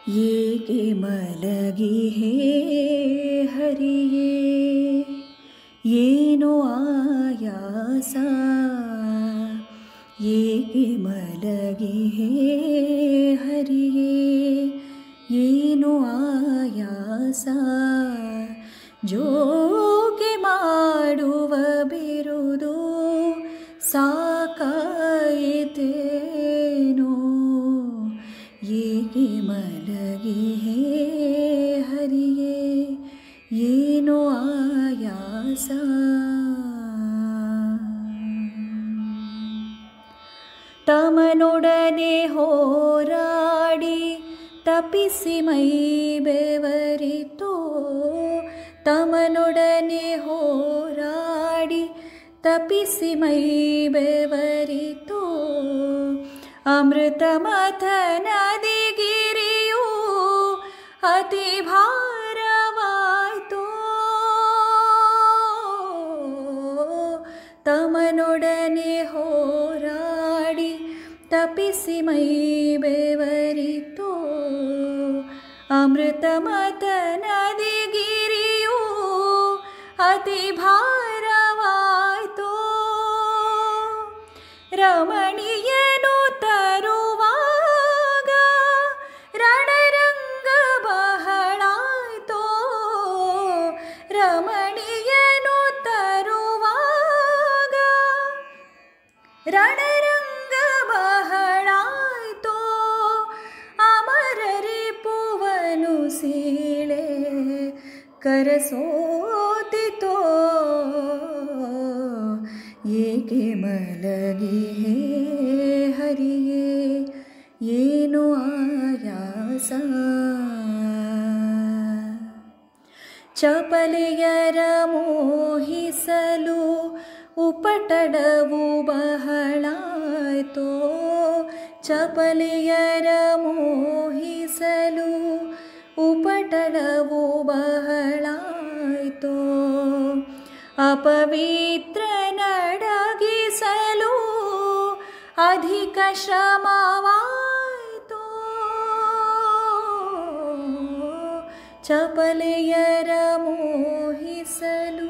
ಏಕೆ ಮಲಗಿಹೇ ಹರಿಯೇ ಏನೋ ಆಯಾಸ ಏಕೆ ಮಲಗಿಹೇ ಹರಿಯೇ ಏನೋ ಆಯಾಸ ಜೋಕೆ ಮಾಡುವ ಬಿರುದು ಸಾಕಾಯಿತೇನೋ ಏಕೆ ಮಲಗಿಹೇ ಹರಿಯೇ ಏನೋ ಆಯಾಸ ತಮನೊಡನೆ ಹೋರಾಡಿ ತಪಿಸಿ ಮೈ ಬೆವರಿತೋ ತಮನೊಡನೆ ಹೋರಾಡಿ ತಪಿಸಿ ಮೈ ಬೆವರಿತೋ ಅಮೃತ ಮಥನದಿಗಿರಿಯೂ ಅತಿ ಭಾರವಾಯ್ತೋ ತಮನೊಡನೆ ಹೋರಾಡಿ ತಪಿಸಿ ಮೈ ಬೆವರಿತೋ ಅಮೃತ ಮಥನದಿಗಿರಿಯೂ ಅತಿ ಭಾರವಾಯ್ತೋ ರಮಣೀಯನು ತರುವಾಗ ರಣರಂಗ ಬಹಳಾಯ್ತೋ ರಮಣೀಯನು ತರುವಾಗ ರಣರಂಗ ಬಹಳಾಯ್ತೋ ಅಮರರಿಪುವನು ಸೀಳೆ ಕರಸೋತಿತೋ ಏಕೆ ಮಲಗಿಹೇ ಹರಿಯೇ ಏನೋ ಆಯಾಸ ಚಪಲೆಯರ ಮೋಹಿಸಲು ಉಪಟಳವು ಬಹಳಾಯ್ತೋ ಚಪಲೆಯರ ಮೋಹಿಸಲು ಉಪಟಳವು ಬಹಳಾಯ್ತೋ ಅಪವಿತ್ರ ನಡಗಿಸಲು ಅಧಿಕ ಶ್ರಮವಾಯ್ತೋ ಚಪಲೆಯರ ಮೋಹಿಸಲು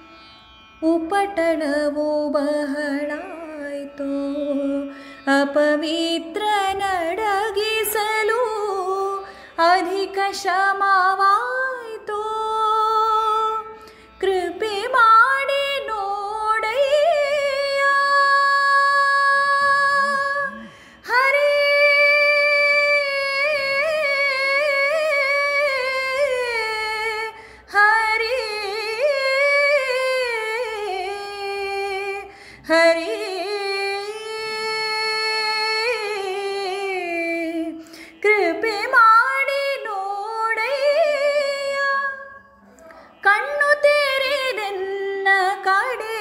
ಉಪಟಳವು ಬಹಳಾಯ್ತೋ ಅಪವಿತ್ರ ನಡಗಿಸಲು ಅಧಿಕ ಶ್ರಮವಾಯ್ತೋ ಕೃಪೆ ಮಾಡಿ ನೋಡಯ್ಯ ಹರೇ ಹರೇ ಹರೇ ಕೃಪೆ ಮಾಡಿ ನೋಡಯ್ಯ ಕಣ್ಣು ತೆರೆದೆನ್ನ ಕಡೆ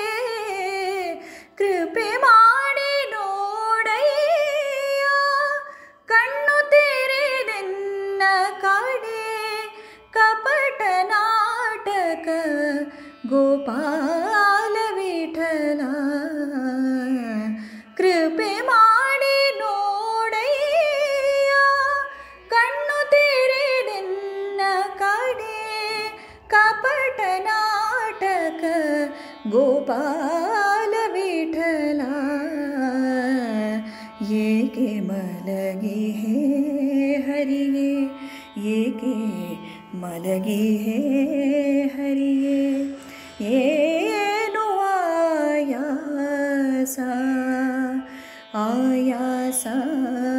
ಕೃಪೆ ಮಾಡಿ ನೋಡಯ್ಯ ಕಣ್ಣು ತೆರೆದೆನ್ನ ಕಡೆ ಕಪಟ ನಾಟಕ ಗೋಪಾಲ ವಿಠಲ ಕೃಪೆ ಮಾಡಿ ನೋಡಯ್ಯ ಕಣ್ಣು ತೆರೆದೆನ್ನ ಕಡೆ ಕಪಟ ನಾಟಕ ಗೋಪಾಲ ವಿಠಲ ಏಕೆ ಮಲಗಿಹೇ ಹರಿಯೇ ಏಕೆ ಮಲಗಿಹೇ ಹರಿಯೇ ಏನೋ ಆಯಾಸ ಆಯಾಸ